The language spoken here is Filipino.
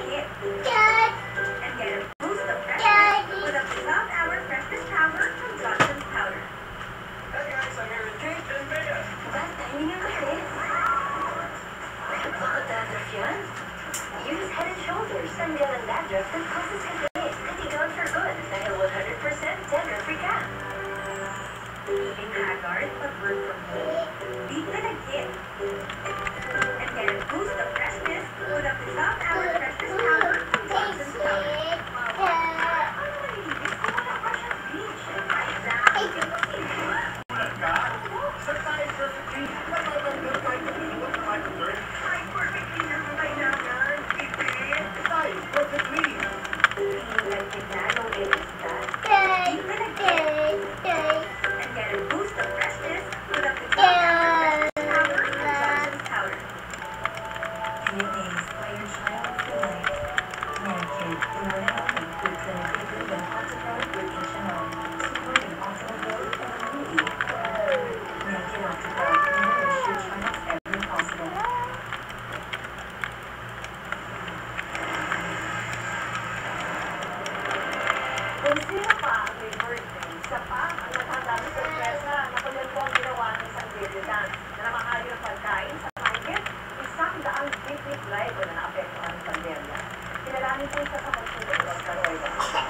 kit. And get a boost of freshness with a half-hour freshness powder from Johnson's Powder. Hey guys, I'm here with Kate and Bea. Pahinga kasi. Baka dandruff yan? Use Head and Shoulders. Tanggal ang dandruff that causes headache. Katigaw for good dahil 100% dandruff-free ka. Feeling haggard but work from home? Beat na nag-kit. And get a boost of freshness with a half-hour freshness powder from Johnson's Powder. Ano nalilinis kung wala pa siyang bleach? Exactly. Ulat ka? Certified Perfect Clean. Natanggal kahit nabinuot na microburn. Ay, perfect cleaner mo kailangan. Ipin. Decide. Perfect Clean. Feeling like Ginano is that? Beat na nag-kit. And get a boost of freshness with a half-hour freshness powder from Johnson's Powder. Mayonnaise by your child for life. Mary-Kate, learn healthy with clinically proven optical with HMO, supporting optimal growth and immunity. Mary-Kate Optical, nourish your child's every possible. Kung sino pa ang may birthday, siya pa ang natandang sorpresa na kulit po ang ginawa ng isang baby dance na namahali ng pagkain sa mahigit 100 big live na naapektuhan ng pandemya. Kinalanin po isa sa pagsunod ng Karoy.